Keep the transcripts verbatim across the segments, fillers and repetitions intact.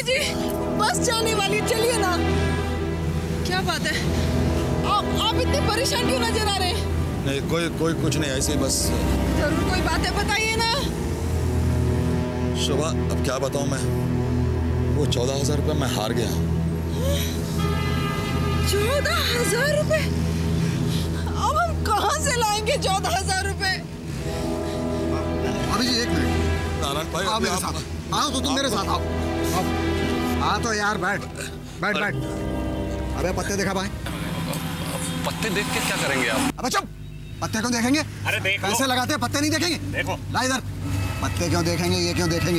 जी बस जाने वाली, चलिए ना। क्या बात है, आप आप इतने परेशान क्यों नजर आ रहे हैं? नहीं कोई कोई कुछ नहीं, ऐसे ही बस। जरूर कोई बात है, बताइए ना। शोभा अब क्या बताऊं मैं, वो चौदह हजार रुपये मैं हार गया। चौदह हजार रुपये? अब हम कहाँ से लाएंगे चौदह हजार रुपये? अभी जी एक मिनट। नारायण भाई आओ मेरे साथ, आओ तो तुम मेरे साथ आओ। हाँ तो यार बैठ बैठ बैठ। अबे पत्ते देखा भाई? पत्ते देख के क्या करेंगे आप? अबे चुप, पत्ते क्यों देखेंगे? अरे देख लो। पैसे लगाते हैं, पत्ते नहीं देखेंगे? देखो ला इधर, पत्ते क्यों देखेंगे, ये क्यों देखेंगे?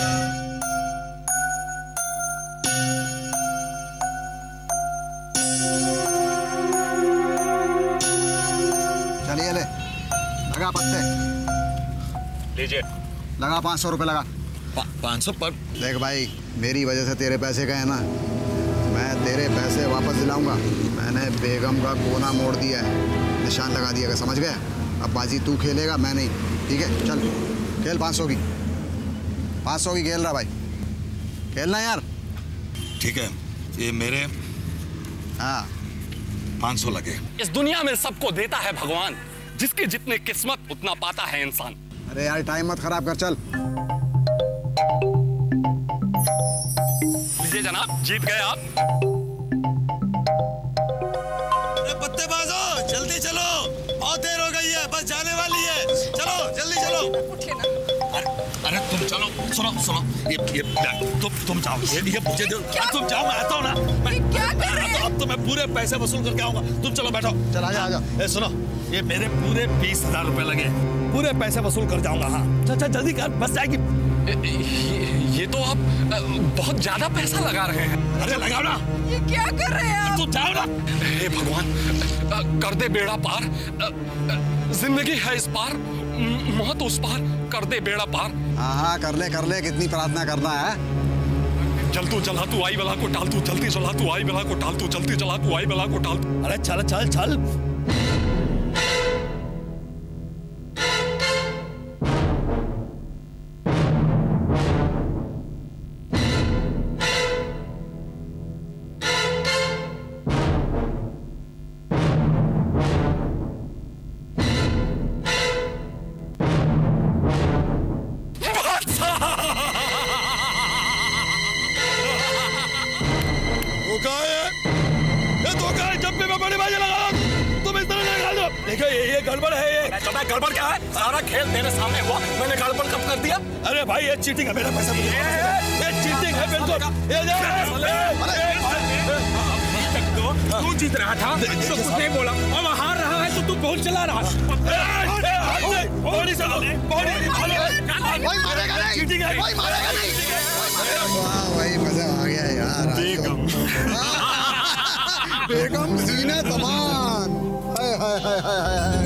चलिए ले, लगा पत्ते। लीजिए। लगा पाँच सौ रुपये लगा। पाँच सौ पर? देख भाई, मेरी वजह से तेरे पैसे गए ना, मैं तेरे पैसे वापस दिलाऊंगा। मैंने बेगम का कोना मोड़ दिया है, निशान लगा दिया, समझ गया? अब बाजी तू खेलेगा, मैं नहीं, ठीक है? चल खेल, पाँच सौ की पाँच सौ की खेल रहा भाई, खेलना यार। ठीक है, ये मेरे हाँ पाँच सौ लगे। इस दुनिया में सबको देता है भगवान, जिसकी जितनी किस्मत उतना पाता है इंसान। अरे यार टाइम मत खराब कर, चल। लीजिए जनाब, जीत गए आप। अरे पत्तेबाजो, जल्दी चलो, बहुत देर हो गई है, बस जाने वाली है। चलो जल्दी चलो। उठिए ना। अरे अरे तुम चलो, सुनो सुनो, ये ये तुम तुम जाओ, ये ये मुझे दो। तुम जाओ, मैं आता हूँ ना। मैं क्या कर रहे हैं? अब तो मैं पूरे पैसे वसूल करके आऊंगा। तुम चलो बैठो। चल आजा आजा। ए सुनो, ये मेरे पूरे बीस हजार रुपए लगे, पूरे पैसे वसूल कर जाऊंगा। हाँ चल चल जल्दी कर, बस जाएगी। ये, ये तो आप बहुत ज्यादा पैसा लगा रहे हैं। अरे लगाओ ना। ये क्या कर रहे हैं आप? तुम जाओ ना। हे भगवान, कर दे बेड़ा पार। जिंदगी है इस पार, मौत उस पार, कर दे बेड़ा पार। हाँ हाँ कर ले कर ले, कितनी प्रार्थना करना है। चल तू चला तू आई बला को टाल, तू जल्दी चला तू आई बला को टाल, तू जल्दी चला तू आई बला को टाल। अरे चल चल चल। गड़बड़ है ये। गड़बड़ क्या है? सारा खेल तेरे सामने हुआ, मैंने गड़बड़ कब कर दिया? अरे भाई ये चीटिंग है, मेरा पैसा मुझे वापस दे। ये चीटिंग है बिल्कुल। ये जा। तू जीत रहा था तो कुछ नहीं बोला, अब हार रहा है तो तू गोल चला रहा। बॉडी चलो, बॉडी कोई मारेगा नहीं, चीटिंग है, कोई मारेगा नहीं। वाह भाई मजा आ गया यार। बेगम बेगम सीने तमान। हाय हाय हाय हाय।